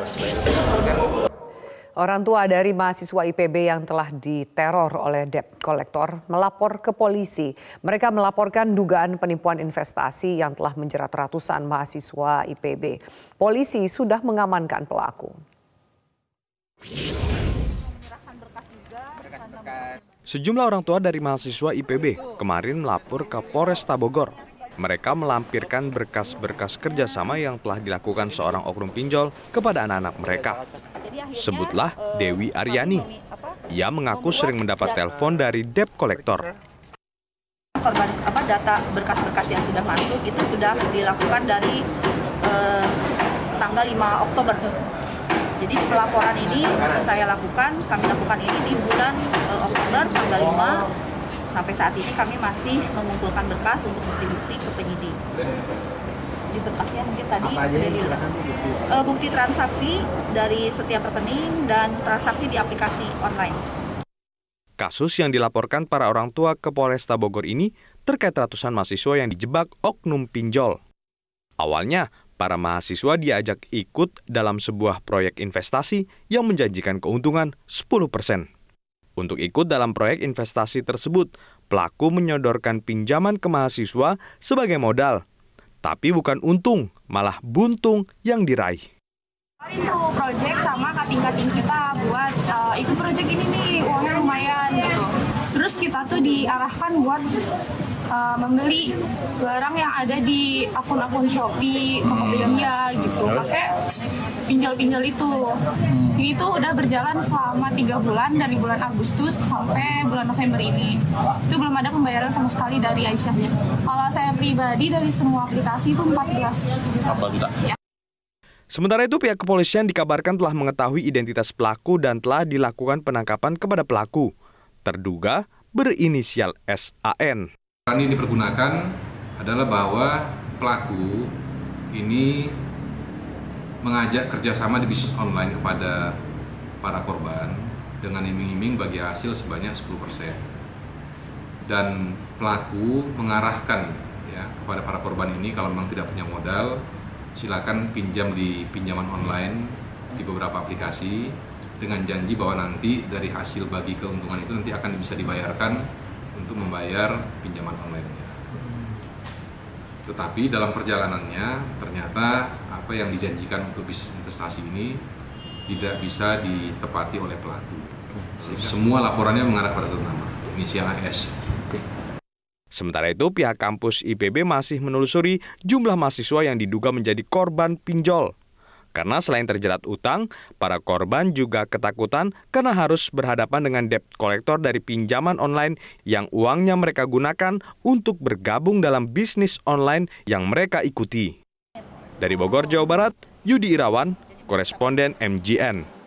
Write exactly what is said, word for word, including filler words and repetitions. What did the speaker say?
Orang tua dari mahasiswa I P B yang telah diteror oleh debt collector melapor ke polisi. Mereka melaporkan dugaan penipuan investasi yang telah menjerat ratusan mahasiswa I P B. Polisi sudah mengamankan pelaku. Sejumlah orang tua dari mahasiswa I P B kemarin melapor ke Polresta Bogor. Mereka melampirkan berkas-berkas kerjasama yang telah dilakukan seorang oknum pinjol kepada anak-anak mereka. Sebutlah Dewi Aryani. Ia mengaku sering mendapat telepon dari debt collector. Korban apa data berkas-berkas yang sudah masuk itu sudah dilakukan dari eh, tanggal lima Oktober. Jadi pelaporan ini saya lakukan, kami lakukan ini di bulan eh, Oktober tanggal lima. Sampai saat ini kami masih mengumpulkan berkas untuk bukti-bukti ke penyidik. Di berkasnya mungkin tadi sudah dilihat. Uh, bukti transaksi dari setiap rekening dan transaksi di aplikasi online. Kasus yang dilaporkan para orang tua ke Polresta Bogor ini terkait ratusan mahasiswa yang dijebak oknum pinjol. Awalnya, para mahasiswa diajak ikut dalam sebuah proyek investasi yang menjanjikan keuntungan sepuluh persen. Untuk ikut dalam proyek investasi tersebut, pelaku menyodorkan pinjaman ke mahasiswa sebagai modal. Tapi bukan untung, malah buntung yang diraih. Itu proyek sama kating-kating kita buat uh, itu proyek ini nih uangnya lumayan gitu. Terus kita tuh diarahkan buat uh, membeli barang yang ada di akun-akun Shopee, Tokopedia gitu. Pakai pinjol-pinjol itu. Ini tuh udah berjalan selama tiga bulan dari bulan Agustus sampai bulan November ini. Itu belum ada pembayaran sama sekali dari Aisyah. Kalau saya pribadi dari semua aplikasi itu empat belas juta. Ya. Sementara itu pihak kepolisian dikabarkan telah mengetahui identitas pelaku dan telah dilakukan penangkapan kepada pelaku. Terduga berinisial S A N. Yang dipergunakan adalah bahwa pelaku ini mengajak kerjasama di bisnis online kepada para korban dengan iming-iming bagi hasil sebanyak sepuluh persen. Dan pelaku mengarahkan ya, kepada para korban ini kalau memang tidak punya modal, silakan pinjam di pinjaman online di beberapa aplikasi dengan janji bahwa nanti dari hasil bagi keuntungan itu nanti akan bisa dibayarkan untuk membayar pinjaman online-nya. Tetapi dalam perjalanannya ternyata apa yang dijanjikan untuk bisnis investasi ini tidak bisa ditepati oleh pelaku. Sehingga semua laporannya mengarah pada satu nama, inisial A S. Sementara itu pihak kampus I P B masih menelusuri jumlah mahasiswa yang diduga menjadi korban pinjol. Karena selain terjerat utang, para korban juga ketakutan karena harus berhadapan dengan debt collector dari pinjaman online yang uangnya mereka gunakan untuk bergabung dalam bisnis online yang mereka ikuti. Dari Bogor, Jawa Barat, Yudi Irawan, koresponden M J N.